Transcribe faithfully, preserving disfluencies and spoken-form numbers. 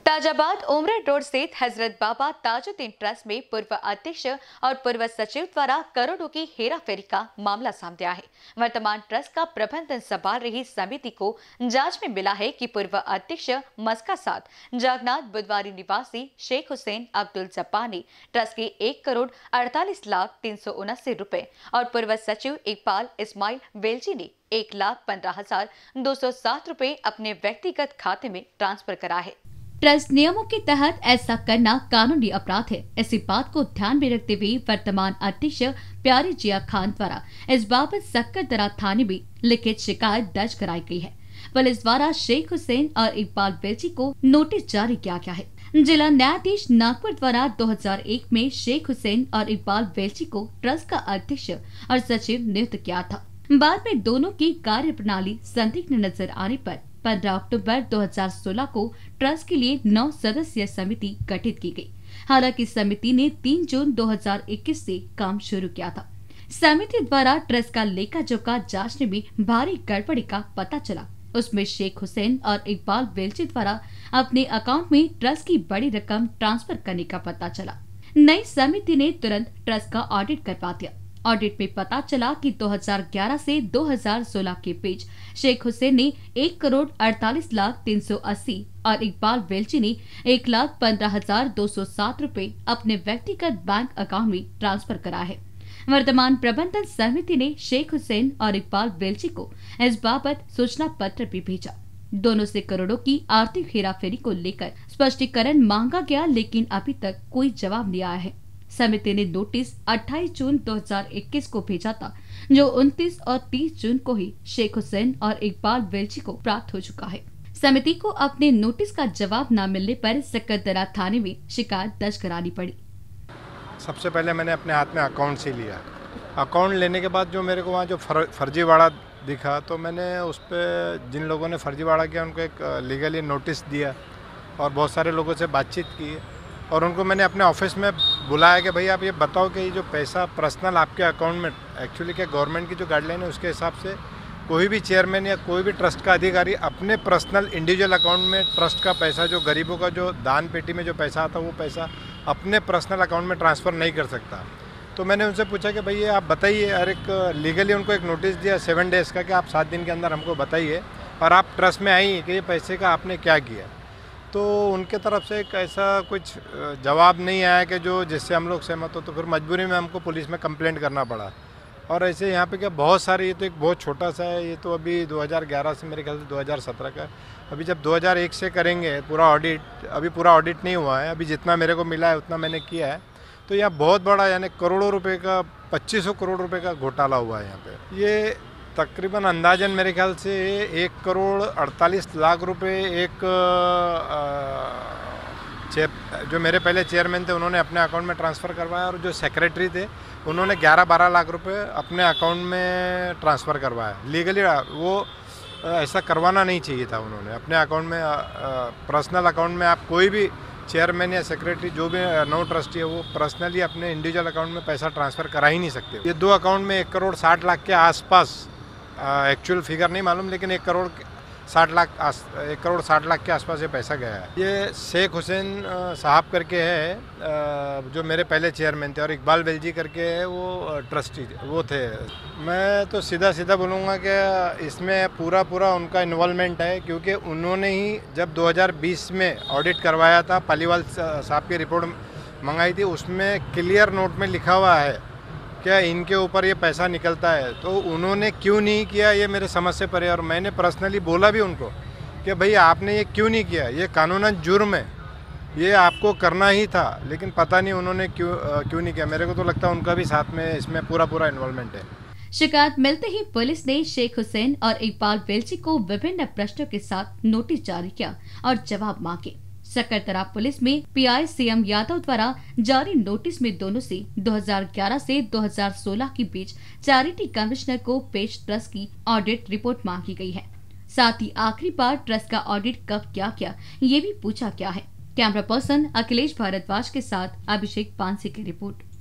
Tajabad Umred road स्थित हजरत बाबा Tajuddin trust में पूर्व अध्यक्ष और पूर्व सचिव द्वारा करोड़ों की हेराफेरी का मामला सामने आया है। वर्तमान ट्रस्ट का प्रबंधन संभाल रही समिति को जांच में मिला है कि पूर्व अध्यक्ष मस्का साथ जागनाथ बुधवारी निवासी शेख हुसैन अब्दुल जब्बार ने ट्रस्ट के एक करोड़ अड़तालीस लाख तीन सौ उनासी रुपए और पूर्व सचिव इकबाल इस्माइल वेलजी ने एक लाख पंद्रह हजार दो सौ सात रुपए अपने व्यक्तिगत खाते में ट्रांसफर करा है। ट्रस्ट नियमों के तहत ऐसा करना कानूनी अपराध है। इसी बात को ध्यान में रखते हुए वर्तमान अध्यक्ष प्यारे जिया खान द्वारा इस बाबत सक्करदरा थाने में लिखित शिकायत दर्ज कराई गई है। पुलिस द्वारा शेख हुसैन और इकबाल वेलजी को नोटिस जारी किया गया है। जिला न्यायाधीश नागपुर द्वारा दो हज़ार एक में शेख हुसैन और इकबाल वेलजी को ट्रस्ट का अध्यक्ष और सचिव नियुक्त किया था। बाद में दोनों की कार्य प्रणाली संदिग्ध नजर आने पर पंद्रह अक्टूबर दो हज़ार सोलह को ट्रस्ट के लिए नौ सदस्यीय समिति गठित की गई। हालांकि समिति ने तीन जून दो हज़ार इक्कीस से काम शुरू किया था। समिति द्वारा ट्रस्ट का लेखा जोखा जांचने में भारी गड़बड़ी का पता चला। उसमें शेख हुसैन और इकबाल वेलजी द्वारा अपने अकाउंट में ट्रस्ट की बड़ी रकम ट्रांसफर करने का पता चला। नई समिति ने तुरंत ट्रस्ट का ऑडिट करवा दिया। ऑडिट में पता चला कि दो हज़ार ग्यारह से दो हज़ार सोलह के बीच शेख हुसैन ने एक करोड़ अड़तालीस लाख तीन सौ अस्सी और इकबाल वेलजी ने एक लाख पंद्रह हजार दो सौ सात रुपए अपने व्यक्तिगत बैंक अकाउंट में ट्रांसफर करा है। वर्तमान प्रबंधन समिति ने शेख हुसैन और इकबाल वेलजी को इस बाबत सूचना पत्र भी भेजा। दोनों से करोड़ों की आर्थिक हेराफेरी को लेकर स्पष्टीकरण मांगा गया, लेकिन अभी तक कोई जवाब नहीं आया है। समिति ने नोटिस अट्ठाईस जून दो हज़ार इक्कीस को भेजा था, जो उनतीस और तीस जून को ही शेख हुसैन और इकबाल वेलजी को प्राप्त हो चुका है। समिति को अपने नोटिस का जवाब न मिलने पर सक्करदरा थाने में शिकायत दर्ज करानी पड़ी। सबसे पहले मैंने अपने हाथ में अकाउंट से लिया। अकाउंट लेने के बाद जो मेरे को वहाँ जो फर, फर्जीवाड़ा दिखा, तो मैंने उस पर जिन लोगों ने फर्जीवाड़ा किया उनको एक लीगली नोटिस दिया और बहुत सारे लोगों से बातचीत की और उनको मैंने अपने ऑफिस में बुलाया कि भाई आप ये बताओ कि ये जो पैसा पर्सनल आपके अकाउंट में, एक्चुअली क्या गवर्नमेंट की जो गाइडलाइन है उसके हिसाब से कोई भी चेयरमैन या कोई भी ट्रस्ट का अधिकारी अपने पर्सनल इंडिविजुअल अकाउंट में ट्रस्ट का पैसा, जो गरीबों का जो दान पेटी में जो पैसा आता है वो पैसा अपने पर्सनल अकाउंट में ट्रांसफ़र नहीं कर सकता। तो मैंने उनसे पूछा कि भाई ये आप बताइए, और एक लीगली उनको एक नोटिस दिया सेवन डेज़ का कि आप सात दिन के अंदर हमको बताइए और आप ट्रस्ट में आई कि ये पैसे का आपने क्या किया। तो उनके तरफ से एक ऐसा कुछ जवाब नहीं आया कि जो जिससे हम लोग सहमत हो, तो फिर मजबूरी में हमको पुलिस में कंप्लेंट करना पड़ा। और ऐसे यहाँ पे क्या बहुत सारे, ये तो एक बहुत छोटा सा है, ये तो अभी दो हज़ार ग्यारह से मेरे ख्याल से दो हज़ार सत्रह का, अभी जब दो हज़ार एक से करेंगे पूरा ऑडिट, अभी पूरा ऑडिट नहीं हुआ है, अभी जितना मेरे को मिला है उतना मैंने किया है। तो यहाँ बहुत बड़ा यानी करोड़ों रुपये का, पच्चीस सौ करोड़ रुपये का घोटाला हुआ है यहाँ पर। ये तकरीबन अंदाजन मेरे ख्याल से एक करोड़ अड़तालीस लाख रुपए एक चेयर जो मेरे पहले चेयरमैन थे उन्होंने अपने अकाउंट में ट्रांसफ़र करवाया और जो सेक्रेटरी थे उन्होंने ग्यारह बारह लाख रुपए अपने अकाउंट में ट्रांसफ़र करवाया। लीगली वो ऐसा करवाना नहीं चाहिए था। उन्होंने अपने अकाउंट में, पर्सनल अकाउंट में, आप कोई भी चेयरमैन या सेक्रेटरी जो भी नो ट्रस्टी है वो पर्सनली अपने इंडिविजुअल अकाउंट में पैसा ट्रांसफ़र करा ही नहीं सकते। ये दो अकाउंट में एक करोड़ साठ लाख के आसपास, एक्चुअल फिगर नहीं मालूम, लेकिन एक करोड़ साठ लाख एक करोड़ साठ लाख के आसपास ये पैसा गया है। ये शेख हुसैन साहब करके है जो मेरे पहले चेयरमैन थे, और इकबाल वेलजी करके है वो ट्रस्टी वो थे। मैं तो सीधा सीधा बोलूँगा कि इसमें पूरा पूरा उनका इन्वॉल्वमेंट है, क्योंकि उन्होंने ही जब दो हज़ार बीस में ऑडिट करवाया था, पालीवाल साहब की रिपोर्ट मंगाई थी, उसमें क्लियर नोट में लिखा हुआ है क्या इनके ऊपर ये पैसा निकलता है। तो उन्होंने क्यों नहीं किया ये मेरे समझ से परे, और मैंने पर्सनली बोला भी उनको कि भाई आपने ये क्यों नहीं किया, ये कानूनन जुर्म है, ये आपको करना ही था, लेकिन पता नहीं उन्होंने क्यों क्यों नहीं किया। मेरे को तो लगता है उनका भी साथ में इसमें पूरा पूरा इन्वॉल्वमेंट है। शिकायत मिलते ही पुलिस ने शेख हुसैन और इकबाल वेलजी को विभिन्न प्रश्नों के साथ नोटिस जारी किया और जवाब मांगे। सक्करदरा पुलिस में पीआई सीएम यादव द्वारा जारी नोटिस में दोनों से दो हज़ार ग्यारह से दो हज़ार सोलह के बीच चैरिटी कमिश्नर को पेश ट्रस्ट की ऑडिट रिपोर्ट मांगी गई है। साथ ही आखिरी बार ट्रस्ट का ऑडिट कब क्या किया ये भी पूछा गया है। कैमरा पर्सन अखिलेश भारद्वाज के साथ अभिषेक पानसे की रिपोर्ट।